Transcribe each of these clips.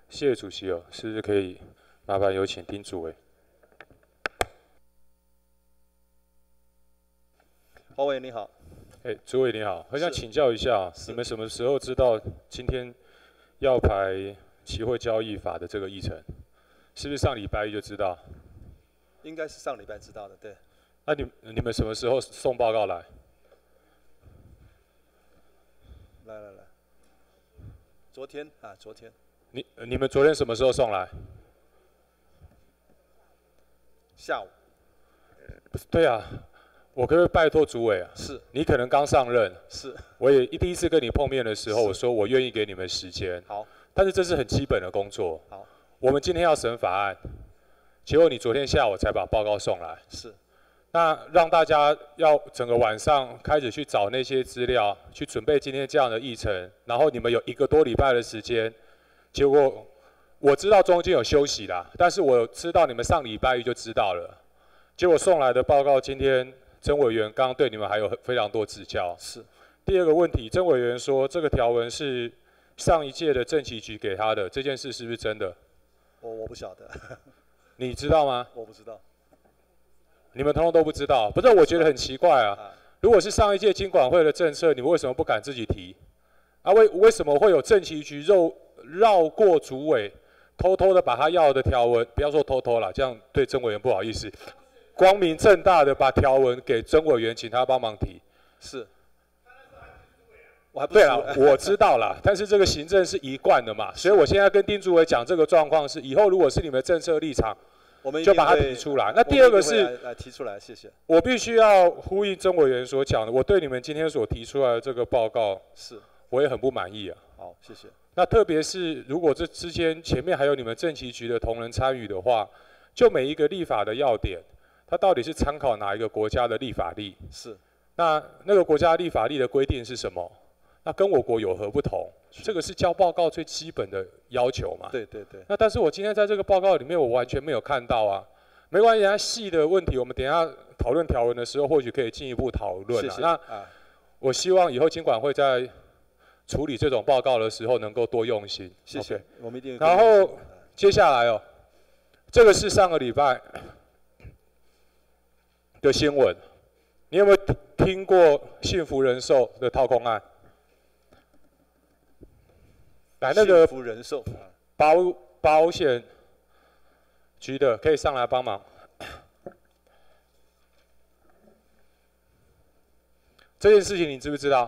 谢谢主席哦，是不是可以麻烦有请丁主委？ 黄委员你好。 主委你好，很想请教一下，你们什么时候知道今天要排期货交易法的这个议程？是不是上礼拜一就知道？ 应该是上礼拜知道的，对。 那你们什么时候送报告来？ 来，昨天。 你们昨天什么时候送来？ 下午。 对啊，我可不可以拜托主委啊？ 是。 你可能刚上任。 是。 我也第一次跟你碰面的时候，我说我愿意给你们时间。 好。 但是这是很基本的工作。 好。 我们今天要审法案，结果你昨天下午才把报告送来。 是。 那让大家要整个晚上开始去找那些资料，去准备今天这样的议程，然后你们有1个多礼拜的时间，结果我知道中间有休息啦，但是我知道你们上礼拜一就知道了，结果送来的报告今天曾委员刚刚对你们还有非常多指教。 是。 第二个问题，曾委员说这个条文是上一届的政企局给他的，这件事是不是真的？ 我不晓得。 你知道吗？ 我不知道。 你们通通都不知道，不是？我觉得很奇怪啊。如果是上一届金管会的政策，你们为什么不敢自己提？啊，为什么会有政企局绕过主委，偷偷的把他要的条文，不要说偷偷啦，这样对曾委员不好意思，光明正大的把条文给曾委员，请他帮忙提。 是。我还不对了，我知道啦，但是这个行政是一贯的嘛，所以我现在跟丁主委讲这个状况是，以后如果是你们政策立场。 我们就把它提出来。那第二个是来提出来，谢谢。 我必须要呼应曾委员所讲的，我对你们今天所提出来的这个报告，我也很不满意啊。 好，谢谢。 那特别是如果这之间前面还有你们政企局的同仁参与的话，就每一个立法的要点，它到底是参考哪一个国家的立法例？ 是。 那个国家立法例的规定是什么？那跟我国有何不同？这个是交报告最基本的要求嘛？ 对。 那但是我今天在这个报告里面，我完全没有看到啊。没关系，它细的问题，我们等一下讨论条文的时候，或许可以进一步讨论啊。 谢谢。 那我希望以后金管会在处理这种报告的时候，能够多用心。 谢谢。我们一定。 然后接下来哦，这个是上个礼拜的新闻，你有没有听过幸福人寿的套空案？来，那个幸福人寿保险局的可以上来帮忙。这件事情你知不知道？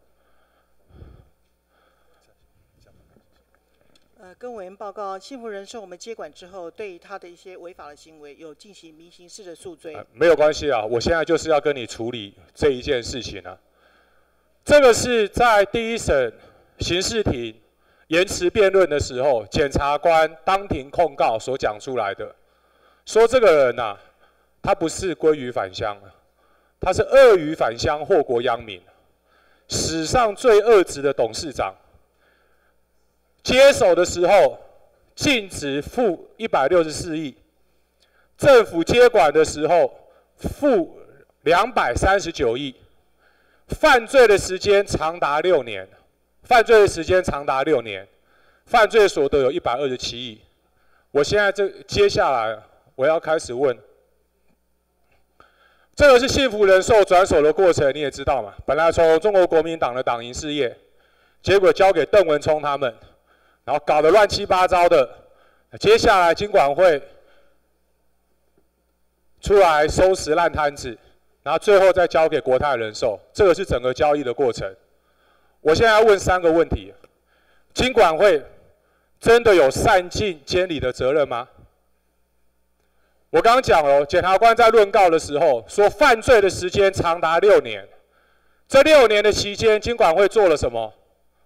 跟委员报告，幸福人寿我们接管之后，对于他的一些违法的行为有进行民刑事的诉追。 没有关系啊，我现在就是要跟你处理这一件事情啊。这个是在第一审刑事庭延迟辩论的时候，检察官当庭控告所讲出来的，说这个人啊，他不是鲑鱼返乡，他是鳄鱼返乡，祸国殃民，史上最恶质的董事长。接手的时候净值负164亿，政府接管的时候负239亿，犯罪的时间长达6年。犯罪的时间长达6年，犯罪所得有127亿。我现在接下来我要开始问，这个是幸福人寿转手的过程，你也知道嘛？本来从中国国民党的党营事业，结果交给邓文聪他们，然后搞得乱七八糟的。接下来金管会出来收拾烂摊子，然后最后再交给国泰人寿，这个是整个交易的过程。我现在要问3个问题：金管会真的有善尽监理的责任吗？我刚刚讲了，检察官在论告的时候说，犯罪的时间长达6年，这6年的期间，金管会做了什么？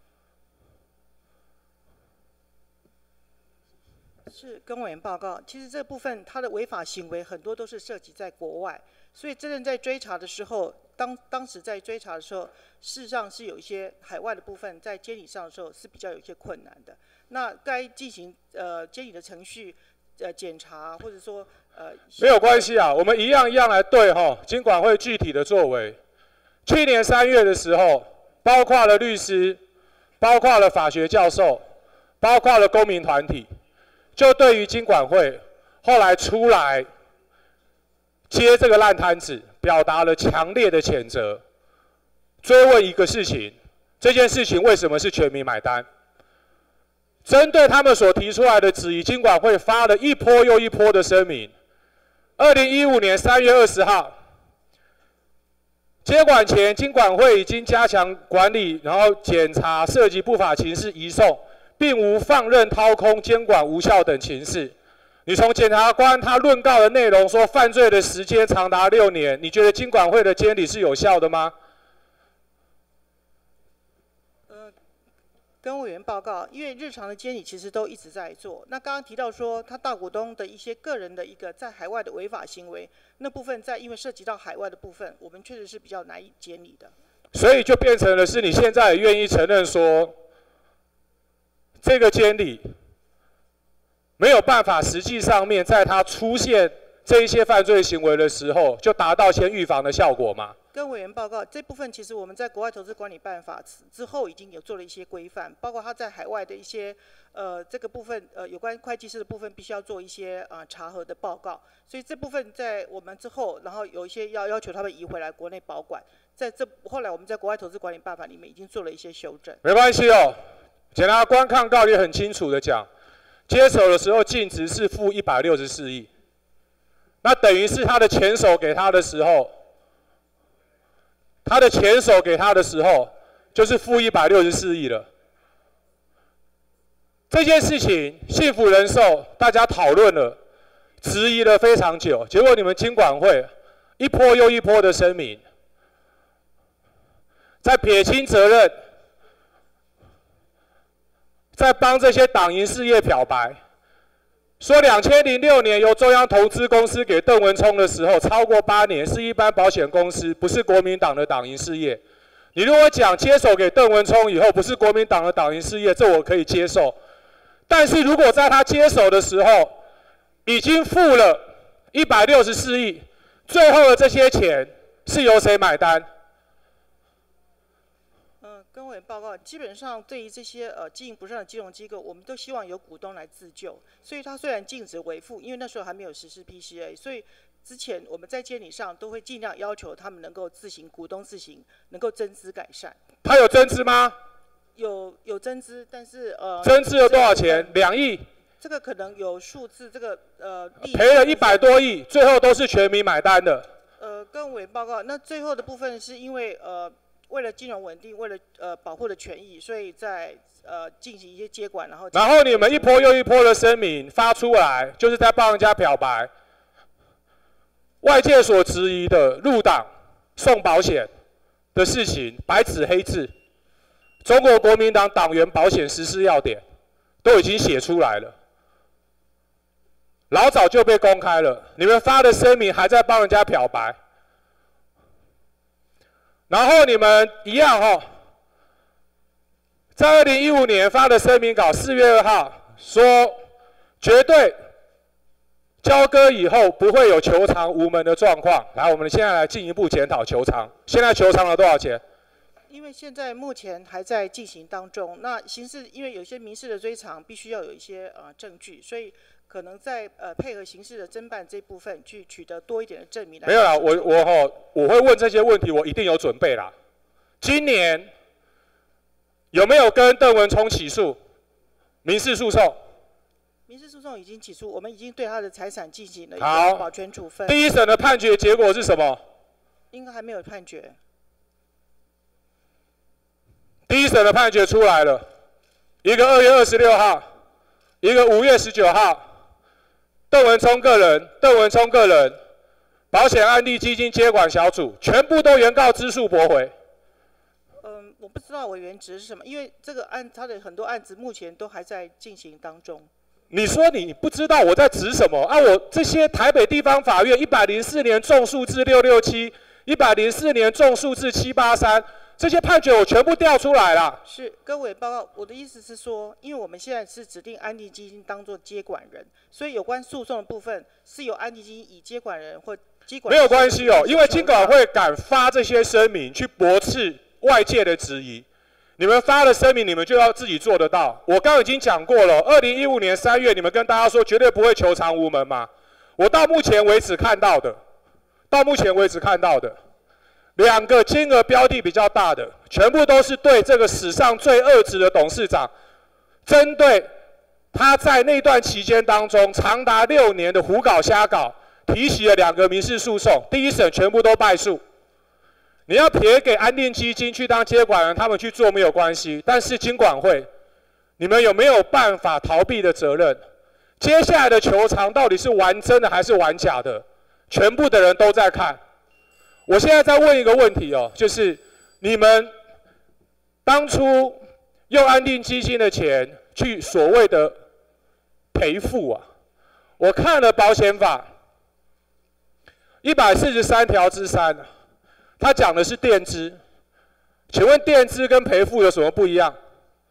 是跟委员报告，其实这部分他的违法行为很多都是涉及在国外，所以真正在追查的时候，当时在追查的时候，事实上是有一些海外的部分在监理上的时候是比较有一些困难的。那该进行监理的程序，检查或者说没有关系啊，我们一样一样来对哈。金管会具体的作为，去年3月的时候，包括了律师，包括了法学教授， 包括了公民团体，就对于金管会后来出来接这个烂摊子，表达了强烈的谴责，追问一个事情：这件事情为什么是全民买单？针对他们所提出来的质疑，金管会发了一波又一波的声明。2015年3月20号，接管前，金管会已经加强管理，然后检查涉及不法情事移送，并无放任掏空、监管无效等情事。你从检察官他论告的内容说犯罪的时间长达6年，你觉得金管会的监理是有效的吗？ 跟委员报告，因为日常的监理其实都一直在做。那刚刚提到说，他大股东的一些个人的一个在海外的违法行为，那部分因为涉及到海外的部分，我们确实是比较难以监理的。 所以就变成了是你现在也愿意承认说，这个监理没有办法实际上面在他出现这一些犯罪行为的时候，就达到先预防的效果吗？ 跟委员报告，这部分其实我们在国外投资管理办法之后已经有做了一些规范，包括他在海外的一些这个部分有关会计师的部分必须要做一些查核的报告，所以这部分在我们之后，然后有一些要求他们移回来国内保管，后来我们在国外投资管理办法里面已经做了一些修正。 没关系哦，检察官抗告也很清楚的讲，接手的时候净值是负164亿，那等于是他的前手给他的时候。他的前手给他的时候，就是负164亿了。这件事情，幸福人寿大家讨论了，质疑了非常久，结果你们金管会一波又一波的声明，在撇清责任，在帮这些党营事业漂白。说2006年由中央投资公司给邓文聪的时候，超过8年是一般保险公司，不是国民党的党营事业。你如果讲接手给邓文聪以后不是国民党的党营事业，这我可以接受。但是如果在他接手的时候，已经付了164亿，最后的这些钱是由谁买单？ 跟委员报告，基本上对于这些经营不善的金融机构，我们都希望由股东来自救。所以它虽然禁止为负，因为那时候还没有实施 PCA， 所以之前我们在监理上都会尽量要求他们能够股东自行能够增资改善。 他有增资吗？ 有增资，但是增资了多少钱？2亿。 这个可能有数字，这个赔了100多亿，最后都是全民买单的。 跟委员报告，那最后的部分是因为为了金融稳定，为了保护的权益，所以在进行一些接管，然后你们一波又一波的声明发出来，就是在帮人家漂白。外界所质疑的入党送保险的事情，白纸黑字，中国国民党党员保险实施要点都已经写出来了，老早就被公开了。你们发的声明还在帮人家漂白。然后你们一样在2015年发的声明稿4月2号说，绝对交割以后不会有求偿无门的状况。来，我们现在来进一步检讨求偿。现在求偿了多少钱？ 因为现在目前还在进行当中，那因为有些民事的追偿必须要有一些证据，所以可能在配合刑事的侦办这部分去取得多一点的证明。 没有啦，我会问这些问题，我一定有准备啦。今年有没有跟邓文聪起诉民事诉讼？ 民事诉讼已经起诉，我们已经对他的财产进行了一个保全处分。 第一审的判决结果是什么？ 应该还没有判决。 第一审的判决出来了，一个2月26号，一个5月19号。邓文聪个人，保险安利基金接管小组全部都原告之诉驳回。 我不知道委员指的是什么，因为这个他的很多案子目前都还在进行当中。 你说你不知道我在指什么啊？我这些台北地方法院104年重诉至667，104年重诉至783。这些判决我全部调出来了。 是，跟委员报告，我的意思是说，因为我们现在是指定安利基金当作接管人，所以有关诉讼的部分是由安利基金以接管人或接管人。 没有关系哦，因为金管会敢发这些声明去驳斥外界的质疑， 你们发了声明，你们就要自己做得到。我刚刚已经讲过了，2015年3月，你们跟大家说绝对不会求偿无门嘛。我到目前为止看到的2个金额标的比较大的，全部都是对这个史上最恶质的董事长，针对他在那段期间当中长达6年的胡搞瞎搞，提起了2个民事诉讼，第一审全部都败诉。你要撇给安定基金去当接管人，他们去做没有关系，但是金管会，你们有没有办法逃避的责任？接下来的求偿到底是玩真的还是玩假的？全部的人都在看。我现在在问一个问题哦，就是你们当初用安定基金的钱去所谓的赔付啊，我看了保险法143条之3，它讲的是垫资，请问垫资跟赔付有什么不一样？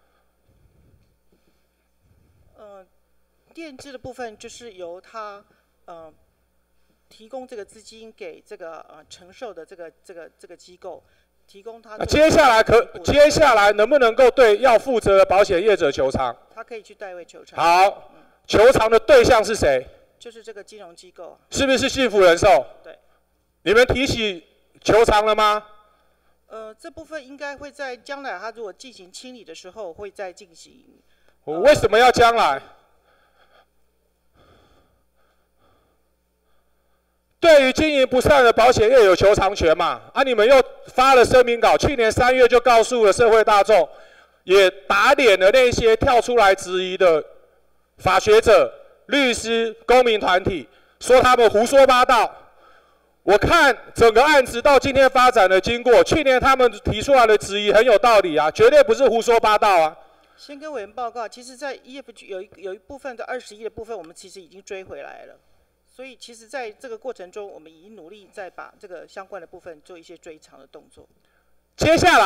垫资的部分就是由他提供这个资金给这个承受的这个机构，提供他。接下来能不能够对要负责的保险业者求偿？ 他可以去代位求偿。 好，求偿的对象是谁？ 就是这个金融机构。 是不是幸福人寿？ 对。 你们提起求偿了吗？ 这部分应该会在将来，他如果进行清理的时候会再进行。 为什么要将来？对于经营不善的保险业有求偿权嘛？你们又发了声明稿，去年3月就告诉了社会大众，也打脸了那些跳出来质疑的法学者、律师、公民团体，说他们胡说八道。我看整个案子到今天发展的经过，去年他们提出来的质疑很有道理啊，绝对不是胡说八道啊。 先跟委员报告，其实在 EFG 有一部分的21的部分，我们其实已经追回来了。所以，其实在这个过程中，我们已经努力在把这个相关的部分做一些追偿的动作。 接下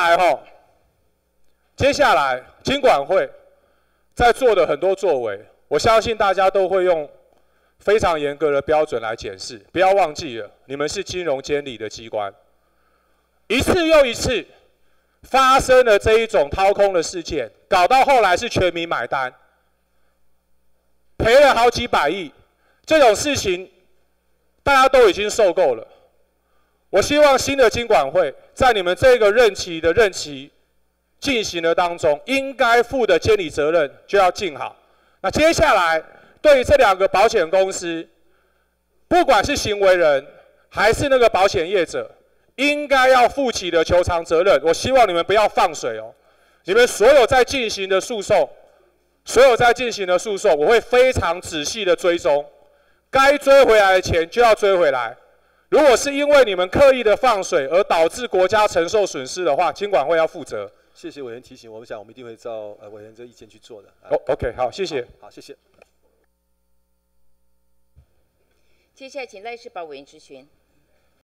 来金管会在做的很多作为，我相信大家都会用非常严格的标准来检视。不要忘记了，你们是金融监理的机关，一次又一次发生了这一种掏空的事件，搞到后来是全民买单，赔了好几百亿。这种事情大家都已经受够了。我希望新的金管会在你们这个任期进行的当中，应该负的监理责任就要尽好。那接下来对于这2个保险公司，不管是行为人还是那个保险业者，应该要负起的求偿责任，我希望你们不要放水哦。你们所有在进行的诉讼，我会非常仔细的追踪。该追回来的钱就要追回来。如果是因为你们刻意的放水而导致国家承受损失的话，金管会要负责。 谢谢委员提醒，我们一定会照委员这意见去做的。 OK， 好，谢谢。 好，谢谢。 接下来请赖士宝委员质询。